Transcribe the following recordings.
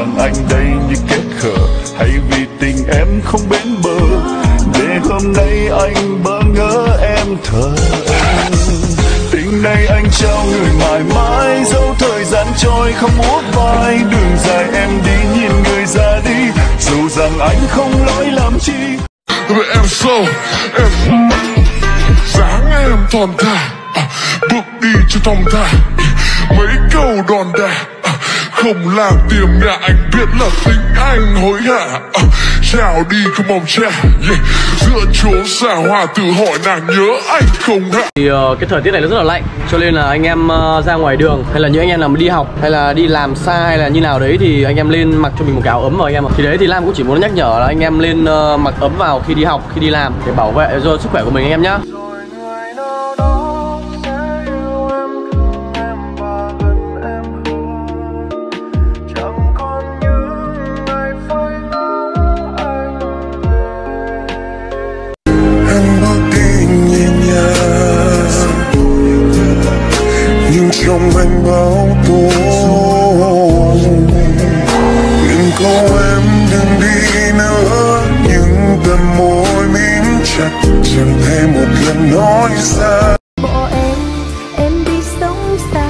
rằng anh đây như kết khờ, hay vì tình em không bến bờ, để hôm nay anh bỡ ngỡ em thờ ơ. Tình này anh trao người mãi mãi, dẫu thời gian trôi không uất vai, đường dài em đi nhìn người ra đi, dù rằng anh không lỗi làm chi. Em sâu, em dáng em thon thả, bước đi cho thong thả, mấy câu đòn đả, không làm tiềm nhà anh biết là tính anh hối hả. Chào đi không mong cha, giữa chốn xa hoa tự hỏi nàng nhớ anh không hả. Thì cái thời tiết này nó rất là lạnh, cho nên là anh em ra ngoài đường hay là những anh em nào đi học hay là đi làm xa hay là như nào đấy thì anh em lên mặc cho mình một cái áo ấm vào anh em ạ. Thì đấy thì Lam cũng chỉ muốn nhắc nhở là anh em lên mặc ấm vào khi đi học, khi đi làm để bảo vệ cho sức khỏe của mình anh em nhá. Trong anh báo tố đừng câu em đừng đi nữa, nhưng tầm môi mím chặt chẳng thể một lần nói ra. Bỏ em đi sống xa.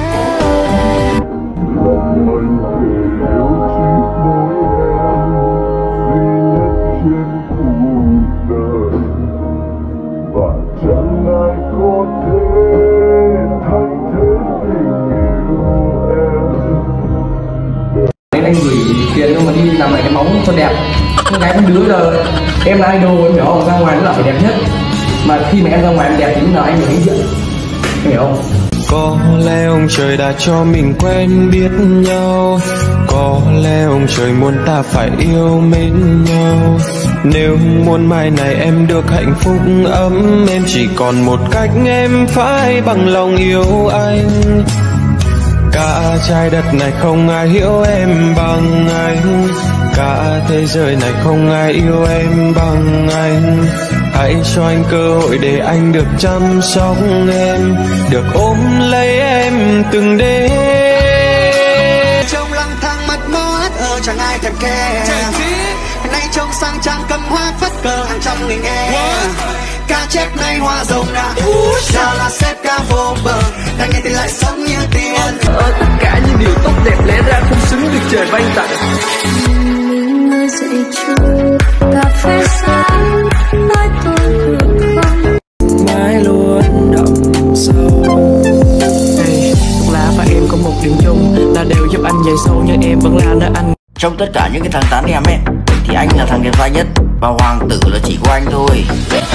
Anh gửi tiền nhưng mà đi làm lại cái móng cho đẹp. Con gái con đứa giờ em là idol em hiểu không, ra ngoài nó là phải đẹp nhất. Mà khi mà em ra ngoài em đẹp thì lúc nào anh phải hãnh diện, em hiểu không? Có lẽ ông trời đã cho mình quen biết nhau, có lẽ ông trời muốn ta phải yêu mến nhau. Nếu muốn mai này em được hạnh phúc ấm, em chỉ còn một cách, em phải bằng lòng yêu anh. Cả trái đất này không ai hiểu em bằng anh, cả thế giới này không ai yêu em bằng anh. Hãy cho anh cơ hội để anh được chăm sóc em, được ôm lấy em từng đêm. Trông lang thang mất mát chẳng ai thèm kè, nay trông sang trang cầm hoa phất cờ hàng trăm nghìn em. Cá chép nay hoa rồng đã sao là xếp ca vô bờ, đang nghe thì lại sống như tiền. Tất cả những điều tốt đẹp lẽ ra không xứng được trời ban tặng. Mình ngồi dậy trưa cà phê sáng, nói tôi được không? Mãi luôn đậm sâu. Hey, thuốc lá và em có một điểm chung là đều giúp anh dày sâu, nhưng em vẫn là nơi anh. Trong tất cả những cái thằng tán em ấy thì anh là thằng đẹp trai nhất, và hoàng tử là chỉ của anh thôi.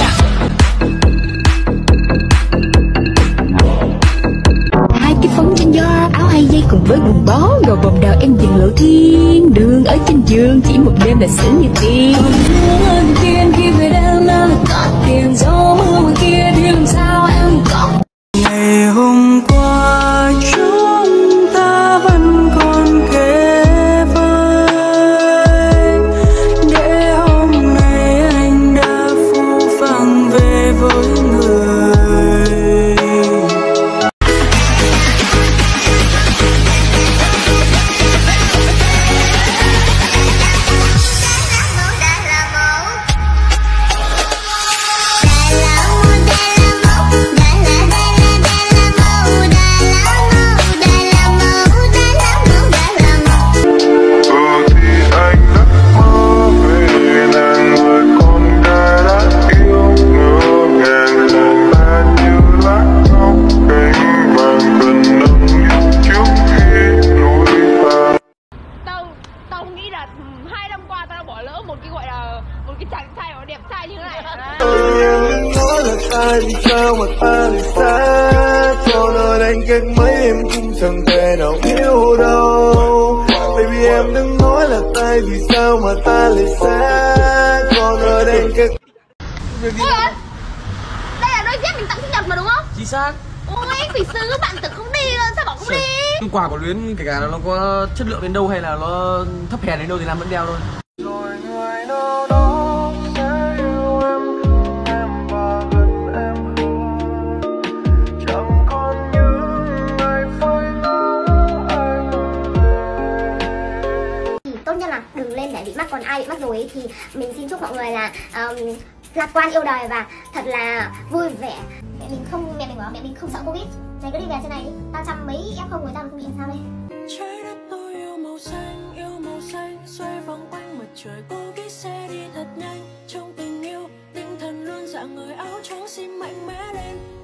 Hai cái phấn trên gió, áo hai dây cùng với quần bó, rồi vòng đào em dừng lộ thiên đường ở trên giường, chỉ một đêm là xử như tiền. Còn tiền khi về đêm là có tiền, gió mưa ngoài kia thì làm sao em có. Ngày hôm qua chúng ta vẫn còn kề vai, để hôm nay anh đã phũ phàng về với người. Vì sao mà ta lại xa, cho nên anh ghét mấy em cũng chẳng thể nào hiểu đâu. Baby em đừng nói là tại vì sao mà ta lại xa, cho nên anh ghét. Ôi ơi, đây là đôi dép mình tặng sinh nhật mà đúng không? Chính xác. Ôi anh phảiซื้อbạn tưởng không đi luôn, sao bảo không đi? Nhưng quà của Luyến kể cả nó có chất lượng đến đâu hay là nó thấp hèn đến đâu thì Lam vẫn đeo thôi. Rồi người nào đó sẽ yêu em và gần em hơn, chẳng còn những ngày phơi nắng anh về. Tốt nhất là đừng lên để bị mắc. Còn ai bị mắc rồi ấy, thì mình xin chúc mọi người là lạc quan yêu đời và thật là vui vẻ. Mẹ mình bảo mẹ mình không sợ Covid. Mày cứ đi về trên này đi, tao chăm mấy F0 người tao không bị làm sao đây. Trái đất tôi yêu màu xanh xoay vòng quanh mặt trời. Cô biết xe đi thật nhanh trong tình yêu, tinh thần luôn dạng người áo trắng xin mạnh mẽ lên.